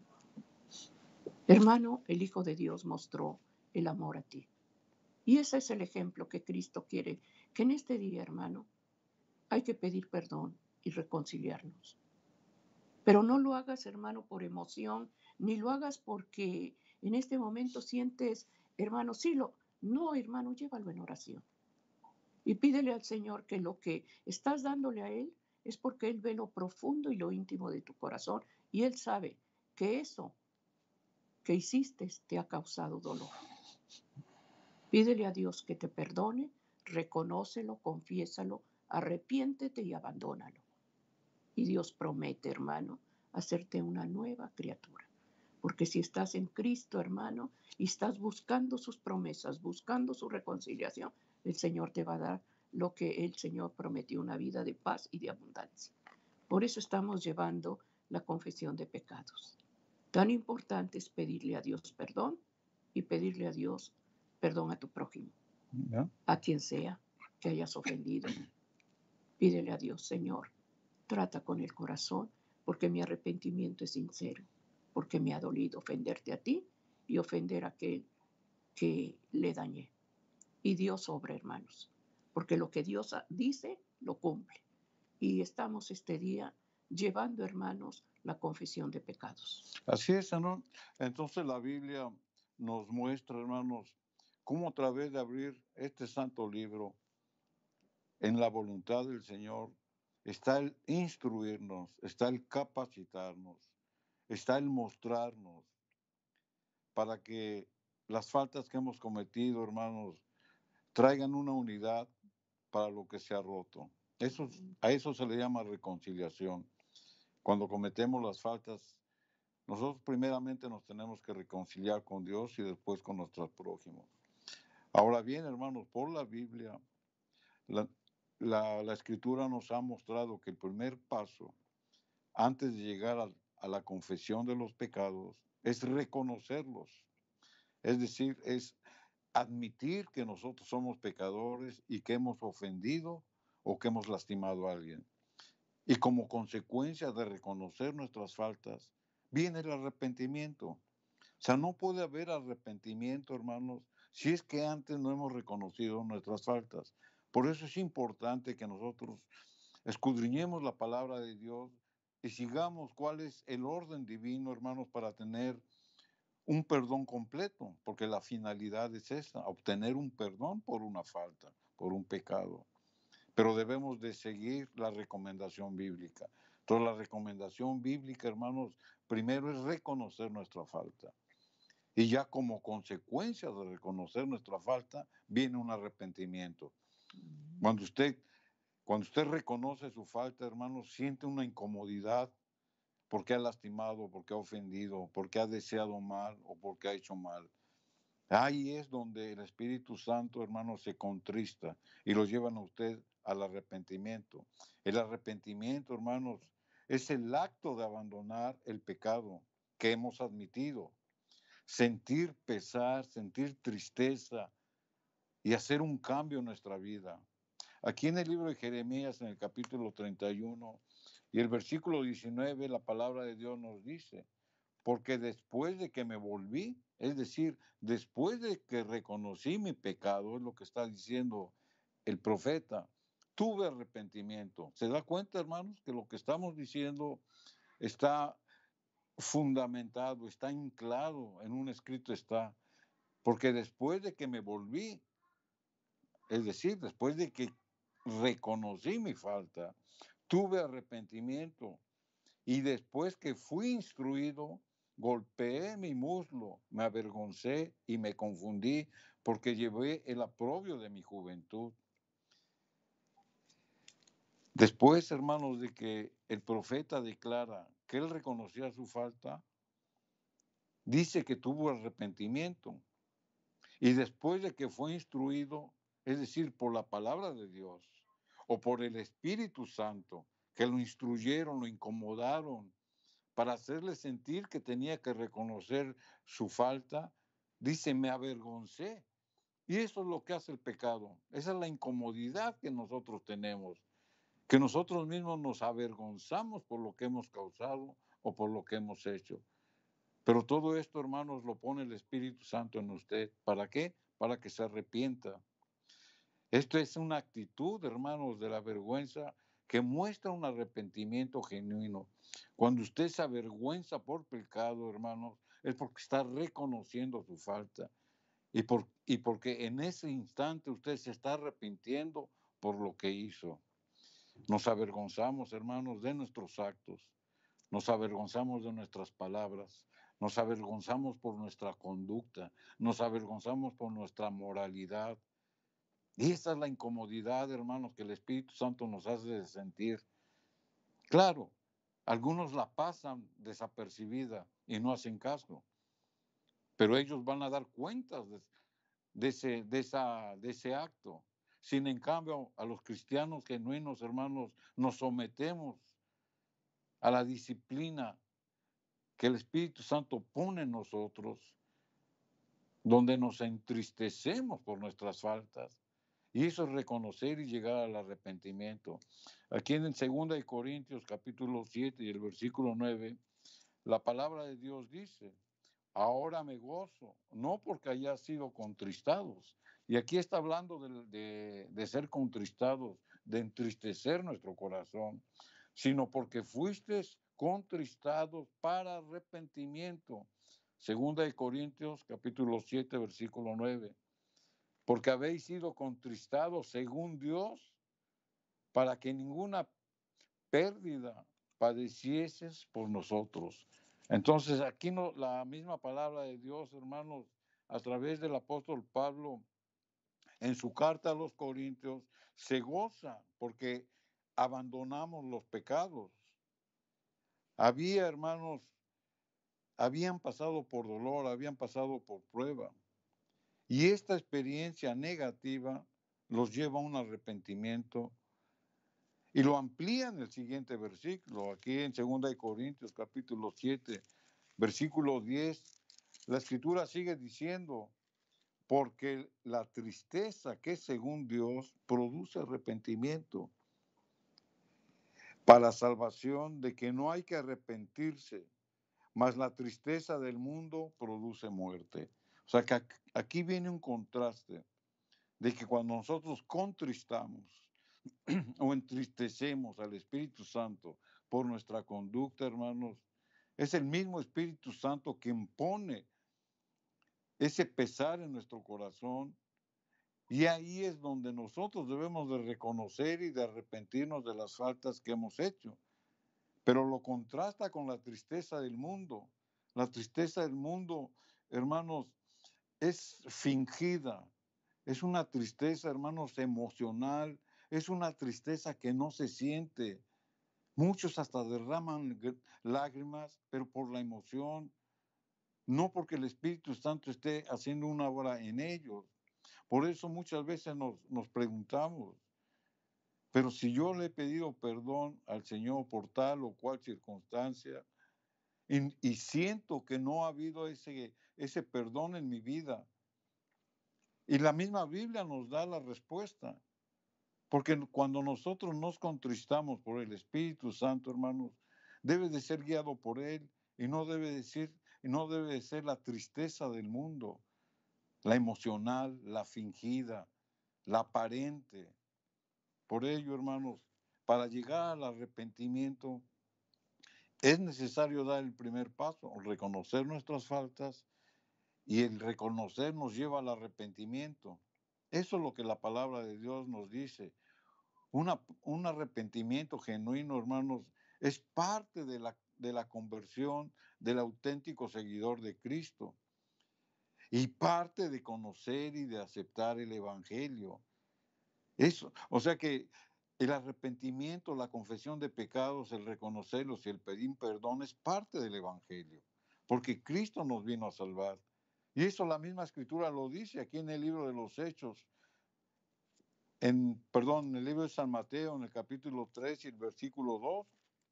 Hermano, el Hijo de Dios mostró el amor a ti. Y ese es el ejemplo que Cristo quiere, que en este día, hermano, hay que pedir perdón y reconciliarnos. Pero no lo hagas, hermano, por emoción, ni lo hagas porque en este momento sientes, hermano, no, hermano, llévalo en oración. Y pídele al Señor que lo que estás dándole a Él es porque Él ve lo profundo y lo íntimo de tu corazón y Él sabe que eso que hiciste te ha causado dolor. Pídele a Dios que te perdone, reconócelo, confiésalo, arrepiéntete y abandónalo. Y Dios promete, hermano, hacerte una nueva criatura. Porque si estás en Cristo, hermano, y estás buscando sus promesas, buscando su reconciliación, el Señor te va a dar lo que el Señor prometió, una vida de paz y de abundancia. Por eso estamos llevando la confesión de pecados. Tan importante es pedirle a Dios perdón y pedirle a Dios perdón a tu prójimo, a quien sea que hayas ofendido. Pídele a Dios, Señor, trata con el corazón, porque mi arrepentimiento es sincero, porque me ha dolido ofenderte a ti y ofender a aquel que le dañé. Y Dios obra, hermanos, porque lo que Dios dice, lo cumple. Y estamos este día llevando, hermanos, la confesión de pecados.
Así es, ¿no? Entonces la Biblia nos muestra, hermanos, cómo a través de abrir este santo libro en la voluntad del Señor está el instruirnos, está el capacitarnos, está el mostrarnos para que las faltas que hemos cometido, hermanos, traigan una unidad para lo que se ha roto. A eso se le llama reconciliación. Cuando cometemos las faltas, nosotros primeramente nos tenemos que reconciliar con Dios y después con nuestros prójimos. Ahora bien, hermanos, por la Biblia, la Escritura nos ha mostrado que el primer paso antes de llegar a la confesión de los pecados es reconocerlos. Es decir, es admitir que nosotros somos pecadores y que hemos ofendido o que hemos lastimado a alguien. Y como consecuencia de reconocer nuestras faltas, viene el arrepentimiento. O sea, no puede haber arrepentimiento, hermanos, si es que antes no hemos reconocido nuestras faltas. Por eso es importante que nosotros escudriñemos la palabra de Dios y sigamos cuál es el orden divino, hermanos, para tener un perdón completo, porque la finalidad es esa, obtener un perdón por una falta, por un pecado. Pero debemos de seguir la recomendación bíblica. Entonces, la recomendación bíblica, hermanos, primero es reconocer nuestra falta. Y ya como consecuencia de reconocer nuestra falta, viene un arrepentimiento. Cuando usted reconoce su falta, hermanos, siente una incomodidad porque ha lastimado, porque ha ofendido, porque ha deseado mal o porque ha hecho mal. Ahí es donde el Espíritu Santo, hermanos, se contrista y lo llevan a usted al arrepentimiento. El arrepentimiento, hermanos, es el acto de abandonar el pecado que hemos admitido, sentir pesar, sentir tristeza y hacer un cambio en nuestra vida. Aquí en el libro de Jeremías, en el capítulo 31 y el versículo 19, la palabra de Dios nos dice: porque después de que me volví, es decir, después de que reconocí mi pecado, es lo que está diciendo el profeta, tuve arrepentimiento. ¿Se da cuenta, hermanos, que lo que estamos diciendo está fundamentado, está anclado en un escrito? Está, porque después de que me volví, es decir, después de que reconocí mi falta, tuve arrepentimiento. Y después que fui instruido, golpeé mi muslo, me avergoncé y me confundí porque llevé el oprobio de mi juventud. Después, hermanos, de que el profeta declara que él reconocía su falta, dice que tuvo arrepentimiento. Y después de que fue instruido, es decir, por la palabra de Dios o por el Espíritu Santo, que lo instruyeron, lo incomodaron, para hacerle sentir que tenía que reconocer su falta, dice, me avergoncé. Y eso es lo que hace el pecado. Esa es la incomodidad que nosotros tenemos, que nosotros mismos nos avergonzamos por lo que hemos causado o por lo que hemos hecho. Pero todo esto, hermanos, lo pone el Espíritu Santo en usted. ¿Para qué? Para que se arrepienta. Esto es una actitud, hermanos, de la vergüenza que muestra un arrepentimiento genuino. Cuando usted se avergüenza por pecado, hermanos, es porque está reconociendo su falta y porque en ese instante usted se está arrepintiendo por lo que hizo. Nos avergonzamos, hermanos, de nuestros actos, nos avergonzamos de nuestras palabras, nos avergonzamos por nuestra conducta, nos avergonzamos por nuestra moralidad. Y esa es la incomodidad, hermanos, que el Espíritu Santo nos hace sentir. Claro, algunos la pasan desapercibida y no hacen caso, pero ellos van a dar cuentas de ese acto. Sin en cambio, a los cristianos genuinos, hermanos, nos sometemos a la disciplina que el Espíritu Santo pone en nosotros, donde nos entristecemos por nuestras faltas. Y eso es reconocer y llegar al arrepentimiento. Aquí en 2 Corintios capítulo 7 y el versículo 9, la palabra de Dios dice, ahora me gozo, no porque haya sido contristados. Y aquí está hablando de ser contristados, de entristecer nuestro corazón, sino porque fuisteis contristados para arrepentimiento. 2 Corintios capítulo 7, versículo 9. Porque habéis sido contristados según Dios, para que ninguna pérdida padecieses por nosotros. Entonces, aquí la misma palabra de Dios, hermanos, a través del apóstol Pablo, en su carta a los Corintios, se goza porque abandonamos los pecados. Había, hermanos, habían pasado por dolor, habían pasado por prueba. Y esta experiencia negativa los lleva a un arrepentimiento y lo amplía en el siguiente versículo, aquí en 2 Corintios capítulo 7, versículo 10, la escritura sigue diciendo, porque la tristeza que según Dios produce arrepentimiento para salvación, de que no hay que arrepentirse, mas la tristeza del mundo produce muerte. O sea que aquí viene un contraste de que cuando nosotros contristamos o entristecemos al Espíritu Santo por nuestra conducta, hermanos, es el mismo Espíritu Santo que impone ese pesar en nuestro corazón. Y ahí es donde nosotros debemos de reconocer y de arrepentirnos de las faltas que hemos hecho. Pero lo contrasta con la tristeza del mundo. La tristeza del mundo, hermanos, es fingida. Es una tristeza, hermanos, emocional. Es una tristeza que no se siente. Muchos hasta derraman lágrimas, pero por la emoción, no porque el Espíritu Santo esté haciendo una obra en ellos. Por eso muchas veces nos preguntamos, pero si yo le he pedido perdón al Señor por tal o cual circunstancia y siento que no ha habido ese perdón en mi vida, y la misma Biblia nos da la respuesta, porque cuando nosotros nos contristamos por el Espíritu Santo, hermanos, debe de ser guiado por Él y no debe de ser la tristeza del mundo, la emocional, la fingida, la aparente. Por ello, hermanos, para llegar al arrepentimiento es necesario dar el primer paso, reconocer nuestras faltas, y el reconocer nos lleva al arrepentimiento. Eso es lo que la palabra de Dios nos dice. Un arrepentimiento genuino, hermanos, es parte de la conversión del auténtico seguidor de Cristo y parte de conocer y de aceptar el Evangelio. Eso, o sea que el arrepentimiento, la confesión de pecados, el reconocerlos y el pedir perdón es parte del Evangelio, porque Cristo nos vino a salvar. Y eso la misma Escritura lo dice aquí en el libro de los Hechos, en el libro de San Mateo, en el capítulo 3 y el versículo 2,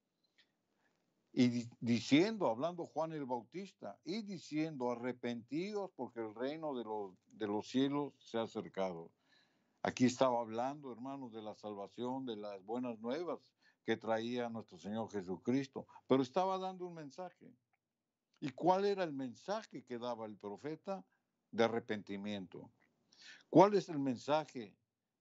y diciendo, hablando Juan el Bautista, y diciendo, arrepentidos porque el reino de los cielos se ha acercado. Aquí estaba hablando, hermanos, de la salvación, de las buenas nuevas que traía nuestro Señor Jesucristo, pero estaba dando un mensaje. ¿Y cuál era el mensaje que daba el profeta? De arrepentimiento. ¿Cuál es el mensaje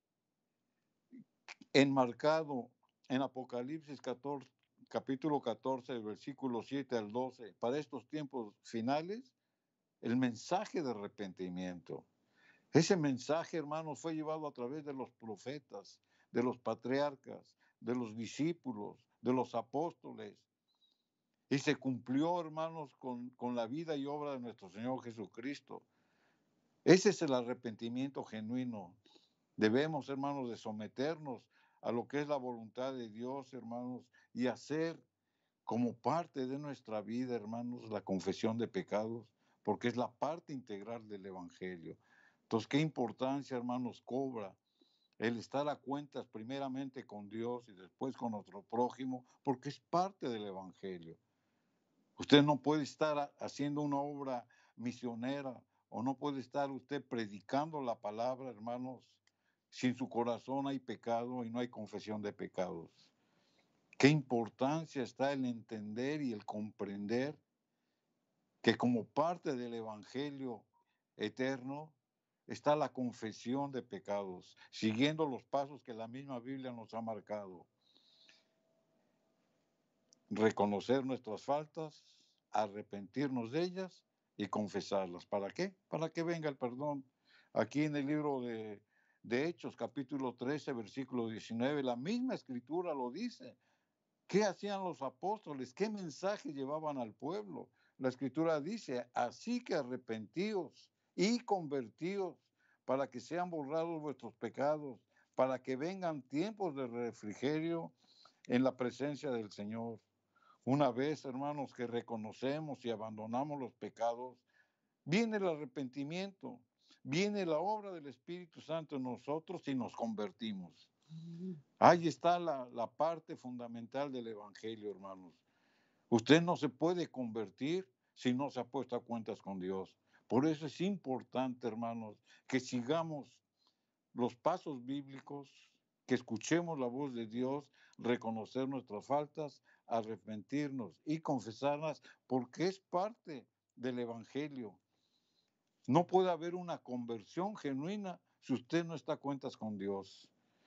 enmarcado en Apocalipsis 14, capítulo 14, versículo 7 al 12? Para estos tiempos finales, el mensaje de arrepentimiento. Ese mensaje, hermanos, fue llevado a través de los profetas, de los patriarcas, de los discípulos, de los apóstoles. Y se cumplió, hermanos, con la vida y obra de nuestro Señor Jesucristo. Ese es el arrepentimiento genuino. Debemos, hermanos, de someternos a lo que es la voluntad de Dios, hermanos, y hacer como parte de nuestra vida, hermanos, la confesión de pecados, porque es la parte integral del Evangelio. Entonces, qué importancia, hermanos, cobra el estar a cuentas primeramente con Dios y después con nuestro prójimo, porque es parte del Evangelio. Usted no puede estar haciendo una obra misionera o no puede estar usted predicando la palabra, hermanos, si en su corazón hay pecado y no hay confesión de pecados. Qué importancia está el entender y el comprender que como parte del Evangelio eterno está la confesión de pecados, siguiendo los pasos que la misma Biblia nos ha marcado. Reconocer nuestras faltas, arrepentirnos de ellas y confesarlas. ¿Para qué? Para que venga el perdón. Aquí en el libro de Hechos, capítulo 13, versículo 19, la misma escritura lo dice. ¿Qué hacían los apóstoles? ¿Qué mensaje llevaban al pueblo? La escritura dice, así que arrepentíos y convertíos para que sean borrados vuestros pecados, para que vengan tiempos de refrigerio en la presencia del Señor. Una vez, hermanos, que reconocemos y abandonamos los pecados, viene el arrepentimiento, viene la obra del Espíritu Santo en nosotros y nos convertimos. Ahí está la parte fundamental del Evangelio, hermanos. Usted no se puede convertir si no se ha puesto a cuentas con Dios. Por eso es importante, hermanos, que sigamos los pasos bíblicos, que escuchemos la voz de Dios, reconocer nuestras faltas, arrepentirnos y confesarlas, porque es parte del Evangelio. No puede haber una conversión genuina si usted no está a cuentas con Dios.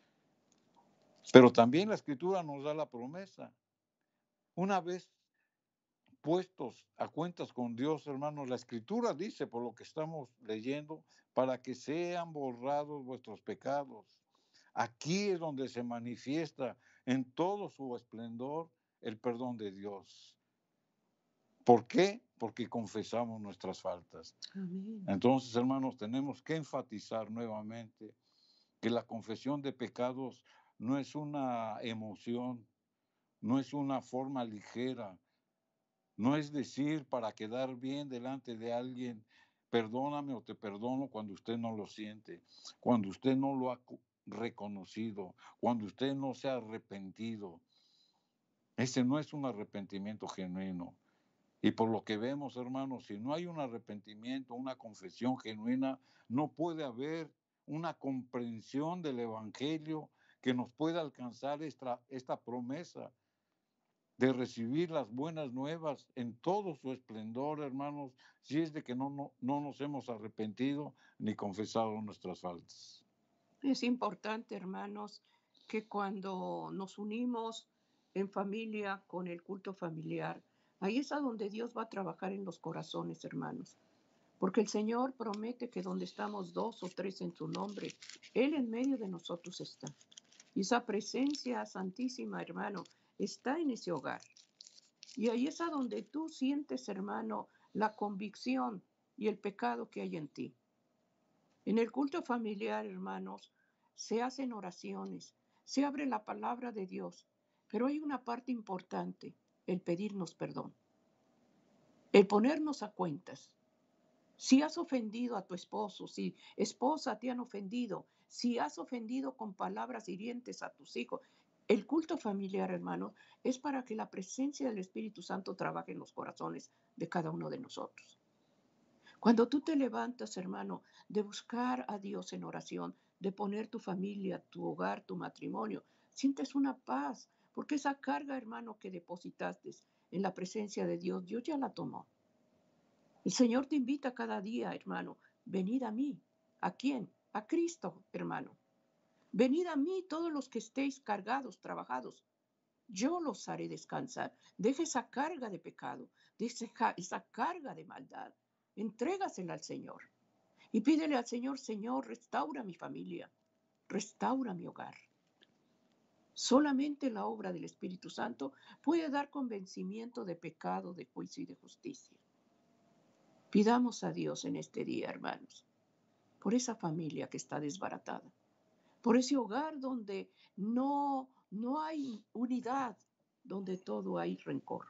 Pero también la Escritura nos da la promesa. Una vez puestos a cuentas con Dios, hermanos, la Escritura dice, por lo que estamos leyendo, para que sean borrados vuestros pecados. Aquí es donde se manifiesta en todo su esplendor el perdón de Dios. ¿Por qué? Porque confesamos nuestras faltas.
Amén.
Entonces, hermanos, tenemos que enfatizar nuevamente que la confesión de pecados no es una emoción, no es una forma ligera, no es decir para quedar bien delante de alguien, perdóname o te perdono cuando usted no lo siente, cuando usted no lo ha reconocido, cuando usted no se ha arrepentido. Ese no es un arrepentimiento genuino. Y por lo que vemos, hermanos, si no hay un arrepentimiento, una confesión genuina, no puede haber una comprensión del Evangelio que nos pueda alcanzar esta promesa de recibir las buenas nuevas en todo su esplendor, hermanos, si es de que no nos hemos arrepentido ni confesado nuestras faltas.
Es importante, hermanos, que cuando nos unimos en familia con el culto familiar, ahí es a donde Dios va a trabajar en los corazones, hermanos. Porque el Señor promete que donde estamos 2 o 3 en su nombre, Él en medio de nosotros está. Y esa presencia santísima, hermano, está en ese hogar. Y ahí es a donde tú sientes, hermano, la convicción y el pecado que hay en ti. En el culto familiar, hermanos, se hacen oraciones, se abre la palabra de Dios, pero hay una parte importante, el pedirnos perdón, el ponernos a cuentas. Si has ofendido a tu esposo, si esposa te han ofendido, si has ofendido con palabras hirientes a tus hijos, el culto familiar, hermano, es para que la presencia del Espíritu Santo trabaje en los corazones de cada uno de nosotros. Cuando tú te levantas, hermano, de buscar a Dios en oración, de poner tu familia, tu hogar, tu matrimonio, sientes una paz, porque esa carga, hermano, que depositaste en la presencia de Dios, Dios ya la tomó. El Señor te invita cada día, hermano, venid a mí. ¿A quién? A Cristo, hermano. Venid a mí todos los que estéis cargados, trabajados. Yo los haré descansar. Deja esa carga de pecado, deja esa carga de maldad. Entrégasela al Señor. Y pídele al Señor, Señor, restaura mi familia, restaura mi hogar. Solamente la obra del Espíritu Santo puede dar convencimiento de pecado, de juicio y de justicia. Pidamos a Dios en este día, hermanos, por esa familia que está desbaratada, por ese hogar donde no hay unidad, donde todo hay rencor.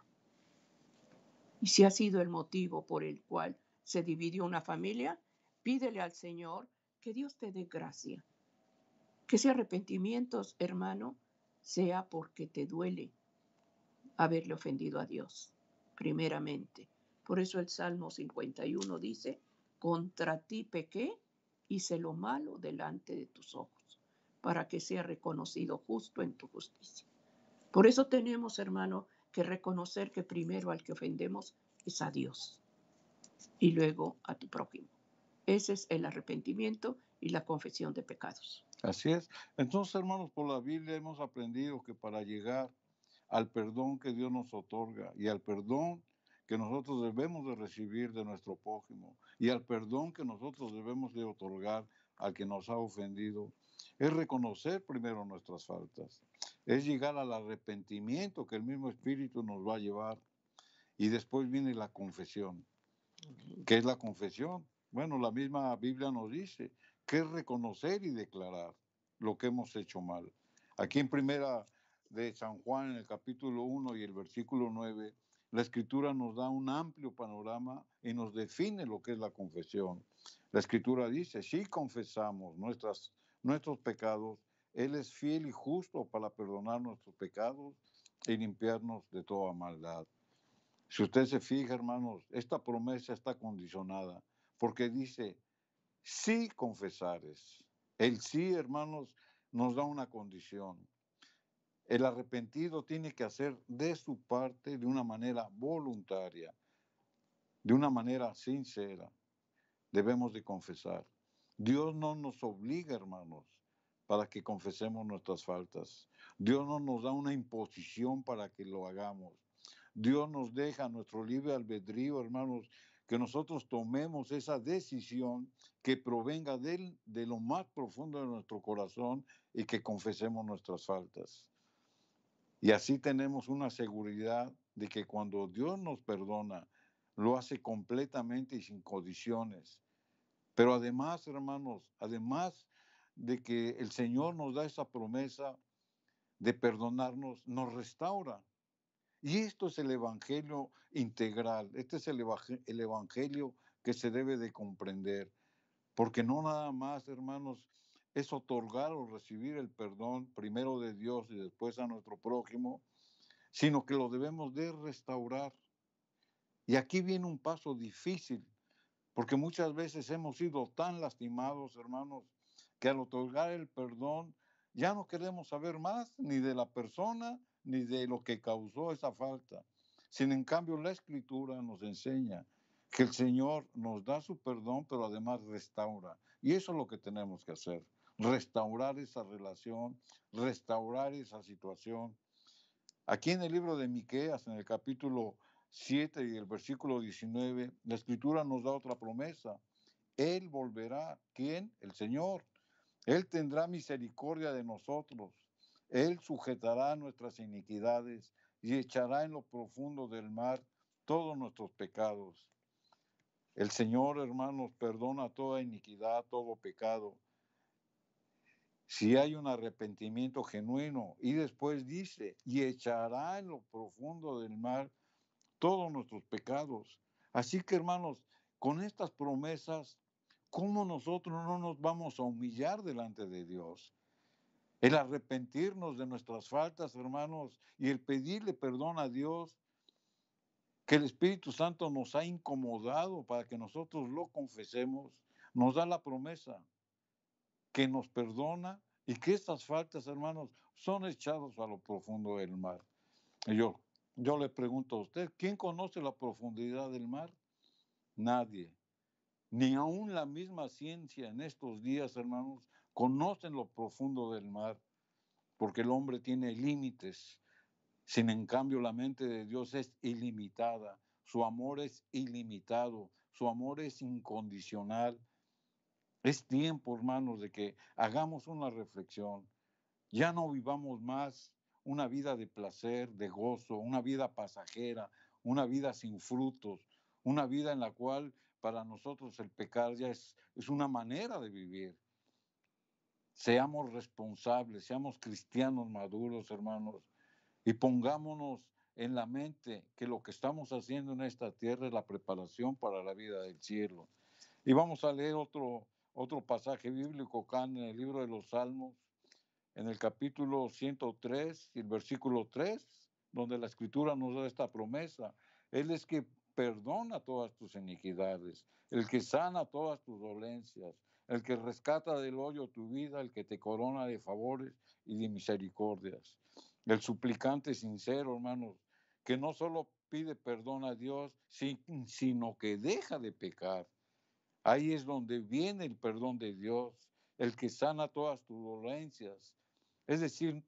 Y si ha sido el motivo por el cual se dividió una familia, pídele al Señor que Dios te dé gracia. Que ese arrepentimiento, hermano, sea porque te duele haberle ofendido a Dios, primeramente. Por eso el Salmo 51 dice, contra ti pequé, hice lo malo delante de tus ojos, para que sea reconocido justo en tu justicia. Por eso tenemos, hermano, que reconocer que primero al que ofendemos es a Dios y luego a tu prójimo. Ese es el arrepentimiento y la confesión de pecados.
Así es. Entonces, hermanos, por la Biblia hemos aprendido que para llegar al perdón que Dios nos otorga y al perdón que nosotros debemos de recibir de nuestro prójimo y al perdón que nosotros debemos de otorgar al que nos ha ofendido, es reconocer primero nuestras faltas, es llegar al arrepentimiento que el mismo Espíritu nos va a llevar y después viene la confesión. ¿Qué es la confesión? Bueno, la misma Biblia nos dice que es reconocer y declarar lo que hemos hecho mal. Aquí en primera de San Juan en el capítulo 1 y el versículo 9, la Escritura nos da un amplio panorama y nos define lo que es la confesión. La Escritura dice, si confesamos nuestros pecados, Él es fiel y justo para perdonar nuestros pecados y limpiarnos de toda maldad. Si usted se fija, hermanos, esta promesa está condicionada porque dice, si confesares. El sí, hermanos, nos da una condición. El arrepentido tiene que hacer de su parte de una manera voluntaria, de una manera sincera. Debemos de confesar. Dios no nos obliga, hermanos, para que confesemos nuestras faltas. Dios no nos da una imposición para que lo hagamos. Dios nos deja nuestro libre albedrío, hermanos, que nosotros tomemos esa decisión que provenga de lo más profundo de nuestro corazón y que confesemos nuestras faltas. Y así tenemos una seguridad de que cuando Dios nos perdona, lo hace completamente y sin condiciones. Pero además, hermanos, además de que el Señor nos da esa promesa de perdonarnos, nos restaura. Y esto es el evangelio integral, este es el evangelio que se debe de comprender, porque no nada más, hermanos, es otorgar o recibir el perdón primero de Dios y después a nuestro prójimo, sino que lo debemos de restaurar. Y aquí viene un paso difícil, porque muchas veces hemos sido tan lastimados, hermanos, que al otorgar el perdón ya no queremos saber más ni de la persona ni de lo que causó esa falta. Sin en cambio, la Escritura nos enseña que el Señor nos da su perdón, pero además restaura. Y eso es lo que tenemos que hacer, restaurar esa relación, restaurar esa situación. Aquí en el libro de Miqueas, en el capítulo 7 y el versículo 19, la Escritura nos da otra promesa. Él volverá. ¿Quién? El Señor. Él tendrá misericordia de nosotros. Él sujetará nuestras iniquidades y echará en lo profundo del mar todos nuestros pecados. El Señor, hermanos, perdona toda iniquidad, todo pecado, si hay un arrepentimiento genuino. Y después dice, y echará en lo profundo del mar todos nuestros pecados. Así que, hermanos, con estas promesas, ¿cómo nosotros no nos vamos a humillar delante de Dios? El arrepentirnos de nuestras faltas, hermanos, y el pedirle perdón a Dios, que el Espíritu Santo nos ha incomodado para que nosotros lo confesemos, nos da la promesa que nos perdona y que estas faltas, hermanos, son echados a lo profundo del mar. Y yo le pregunto a usted, ¿quién conoce la profundidad del mar? Nadie. Ni aún la misma ciencia en estos días, hermanos, conocen lo profundo del mar, porque el hombre tiene límites. Sin en cambio, la mente de Dios es ilimitada, su amor es ilimitado, su amor es incondicional. Es tiempo, hermanos, de que hagamos una reflexión. Ya no vivamos más una vida de placer, de gozo, una vida pasajera, una vida sin frutos, una vida en la cual para nosotros el pecar ya es una manera de vivir. Seamos responsables, seamos cristianos maduros, hermanos, y pongámonos en la mente que lo que estamos haciendo en esta tierra es la preparación para la vida del cielo. Y vamos a leer otro pasaje bíblico acá en el libro de los Salmos, en el capítulo 103 y el versículo 3, donde la Escritura nos da esta promesa. Él es que perdona todas tus iniquidades, el que sana todas tus dolencias, el que rescata del hoyo tu vida, el que te corona de favores y de misericordias. El suplicante sincero, hermanos, que no solo pide perdón a Dios, sino que deja de pecar. Ahí es donde viene el perdón de Dios, el que sana todas tus dolencias. Es decir,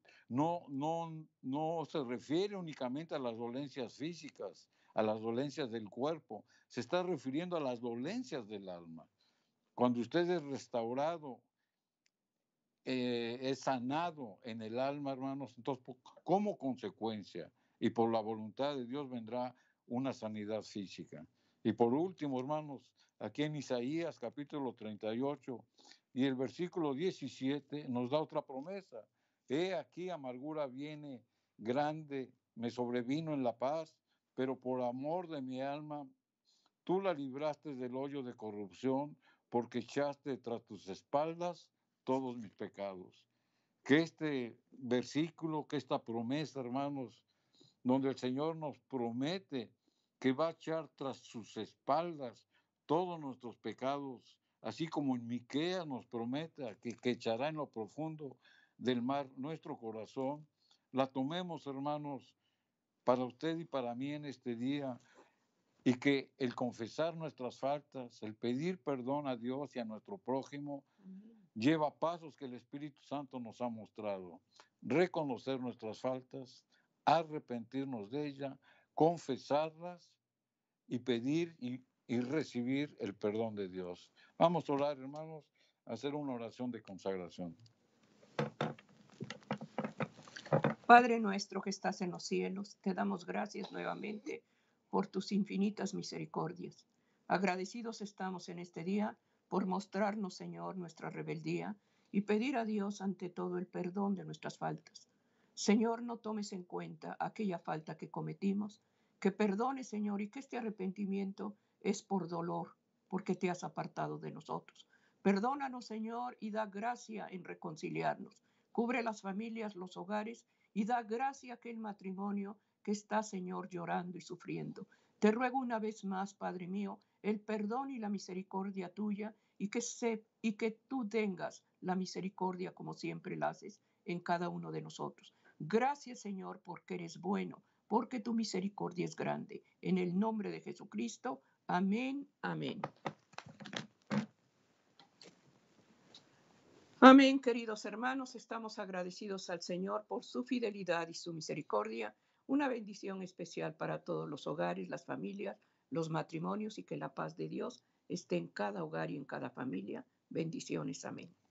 no se refiere únicamente a las dolencias físicas, a las dolencias del cuerpo, se está refiriendo a las dolencias del alma. Cuando usted es restaurado, es sanado en el alma, hermanos, entonces como consecuencia y por la voluntad de Dios vendrá una sanidad física. Y por último, hermanos, aquí en Isaías capítulo 38 y el versículo 17 nos da otra promesa. He aquí amargura viene grande, me sobrevino en la paz, pero por amor de mi alma, tú la libraste del hoyo de corrupción, porque echaste tras tus espaldas todos mis pecados. Que este versículo, que esta promesa, hermanos, donde el Señor nos promete que va a echar tras sus espaldas todos nuestros pecados, así como en Miqueas nos promete que echará en lo profundo del mar nuestro corazón, la tomemos, hermanos, para usted y para mí en este día, y que el confesar nuestras faltas, el pedir perdón a Dios y a nuestro prójimo, lleva pasos que el Espíritu Santo nos ha mostrado. Reconocer nuestras faltas, arrepentirnos de ellas, confesarlas y pedir y recibir el perdón de Dios. Vamos a orar, hermanos, a hacer una oración de consagración.
Padre nuestro que estás en los cielos, te damos gracias nuevamente por tus infinitas misericordias. Agradecidos estamos en este día por mostrarnos, Señor, nuestra rebeldía y pedir a Dios ante todo el perdón de nuestras faltas. Señor, no tomes en cuenta aquella falta que cometimos, que perdones, Señor, y que este arrepentimiento es por dolor, porque te has apartado de nosotros. Perdónanos, Señor, y da gracia en reconciliarnos. Cubre las familias, los hogares, y da gracia a aquel matrimonio que está, Señor, llorando y sufriendo. Te ruego una vez más, Padre mío, el perdón y la misericordia tuya, y que tú tengas la misericordia como siempre la haces en cada uno de nosotros. Gracias, Señor, porque eres bueno, porque tu misericordia es grande. En el nombre de Jesucristo, amén, amén. Amén, queridos hermanos, estamos agradecidos al Señor por su fidelidad y su misericordia. Una bendición especial para todos los hogares, las familias, los matrimonios, y que la paz de Dios esté en cada hogar y en cada familia. Bendiciones, amén.